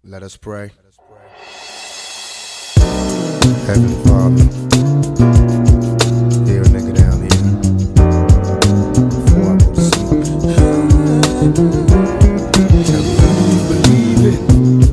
Let us pray. Heavenly Father, hear a nigga down here before I go to sleep. Tell me who you believe in.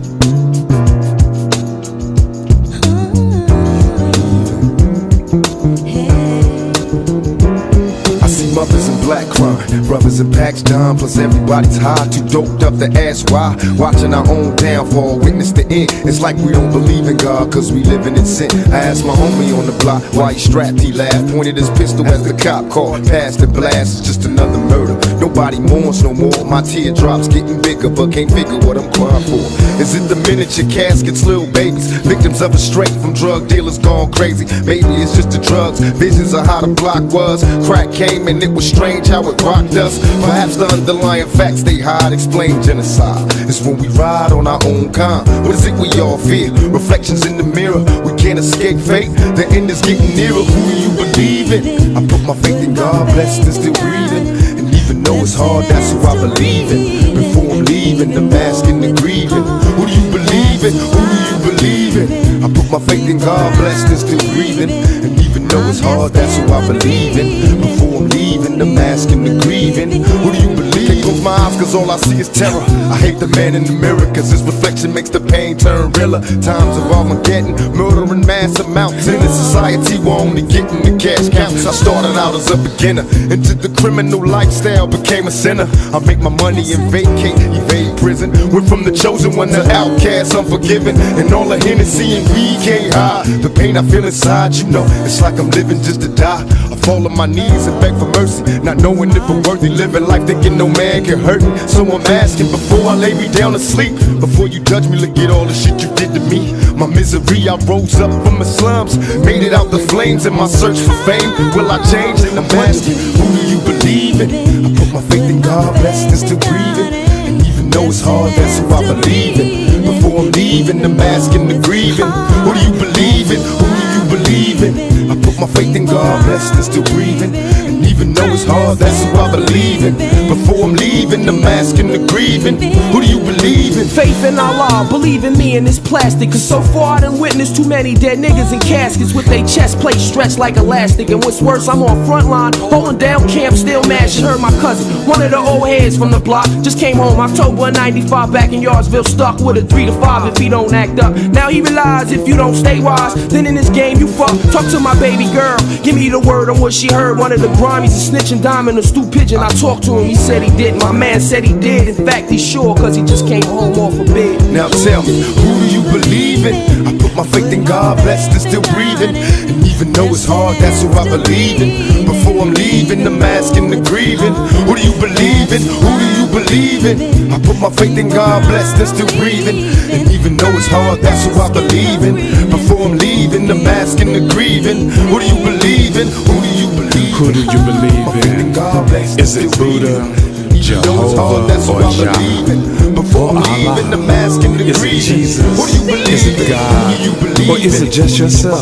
I see mothers in black crying, brothers in packs done, plus everybody's high, too doped up to ask why. Watching our own downfall, witness the end. It's like we don't believe in God, cause we living in sin. I asked my homie on the block why he strapped, he laughed, pointed his pistol as the cop called, passed the blast. It's just another murder, nobody mourns no more. My teardrops getting bigger, but can't figure what I'm crying for. Is it the miniature caskets, little babies, victims of a straight from drug dealers gone crazy? Maybe it's just the drugs, visions of how the block was. Crack came and it was strange how it rocked us. Perhaps the underlying facts they hide explain genocide. It's when we ride on our own kind. What is it we all fear? Reflections in the mirror, we can't escape fate. The end is getting nearer. Who do you believe in? I put my faith in God, blessed and still breathing. And even though it's hard, that's who I believe in. Before I'm leaving, the mask and the grieving. Who do you believe in? Who do you believe in? I put my faith in God, blessed and still breathing. And even though it's hard, that's who I believe in. Before I'm leaving, the mask and the grieving. Who do you believe? Can't close my eyes cause all I see is terror. I hate the man in the mirror cause his reflection makes the pain turn realer. Times of Armageddon, murder in mass amounts. In this society we're only getting the cash counts. I started out as a beginner, into the criminal lifestyle, became a sinner. I make my money and vacate, evade prison. Went from the chosen one to outcast, unforgiven. And all the Hennessy and weed can't hide the pain I feel inside, you know. It's like I'm living just to die. I fall on my knees and beg for mercy, not knowing if I'm worthy. Living life thinking no man can hurt me. So I'm asking before I lay me down to sleep, before you judge me, look at all the shit you did to me. My misery, I rose up from the slums, made it out the flames in my search for fame. Will I change? And I'm asking, who do you believe in? I put my faith in God, blessed and still breathing. And even though it's hard, that's who I believe in. Before I'm leaving, the mask and the grieving. Who do you believe in? Who do you believe in? I put my faith in God, blessed and still breathing. And even though it's hard, that's who I believe in. Before I'm leaving, the mask and the grieving. Who do you believe in? Faith in Allah, believe in me and this plastic. Cause so far I done witnessed too many dead niggas in caskets with their chest plates stretched like elastic. And what's worse, I'm on front line, holding down camp, still mashing. Heard my cousin, one of the old heads from the block, just came home October '95 back in Yardsville, stuck with a 3 to 5 if he don't act up. Now he realize if you don't stay wise, then in this game you fuck. Talk to my baby girl, give me the word on what she heard. One of the Grammys, a snitching diamond, a stoop pigeon. I talked to him, he said he didn't. My man said he did. In fact, he's sure cause he just came home off a bed. Now tell me, who do you believe in? I put my faith in God, blessed and still breathing. And even though it's hard, that's who I believe in. Before I'm leaving, the mask and the grieving. Who do you believe in? Who do you believe in? I put my faith in God, blessed and still breathing. And even though it's hard, that's who I believe in. Before I'm leaving, the mask and the grieving. Who do you believe in? Who do you believe in? Who do you believe in? Is it Buddha, Jehovah, or Jah, before leaving, the mask and the is it Jesus? Is it God? Or is it just yourself?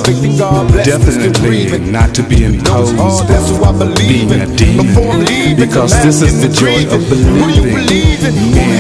Definitely not to be imposed being a demon, because this is the joy of believing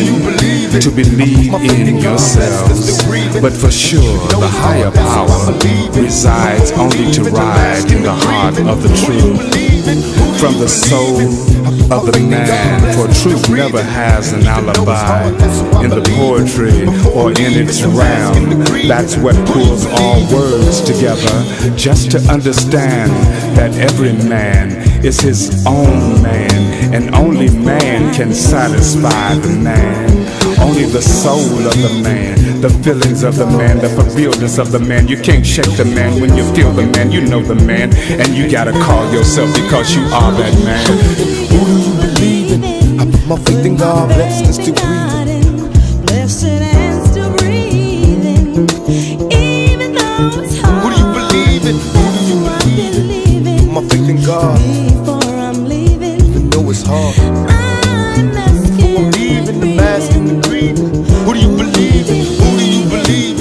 men to believe in yourselves. But for sure, the higher power resides only to ride in the heart of the truth. From the soul of the man, for truth never has an alibi in the poetry or in its realm. That's what pulls all words together, just to understand that every man is his own man, and only man can satisfy the man. Only the soul of the man, the feelings of the man, the fulfilledness of the man. You can't shake the man when you feel the man. You know the man, and you gotta call yourself because you are that man. Who do you believe in? I put my faith in God, blessed and still breathing. Blessed and still breathing. Even though it's hard. Who do you believe in? Who do you believe in? Put my faith in God. Before I'm leaving, even though it's hard. I'm Before I'm leaving, the mask and the grieving. Who do you believe in? Who do you believe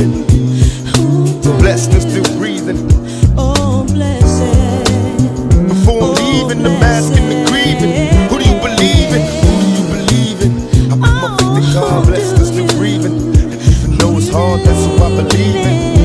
in? Blessed and still breathing. oh blessed. Before I'm leaving, the mask and the grieving. Who do you believe in? Who do you believe in? I put my faith in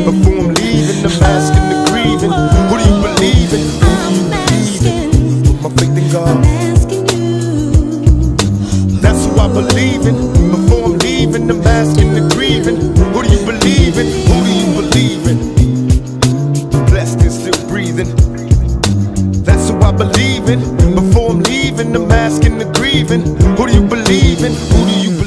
Before I'm leaving, I'm asking the grieving. Who do you believe in? Who do you believe in? Put my faith in God. I'm asking you. That's who I believe in. Before I'm leaving, I'm asking the grieving. Who do you believe in? Who do you believe in? Blessed and still breathing. That's who I believe in. Before I'm leaving, I'm asking the grieving. Who do you believe in? Who do you believe in?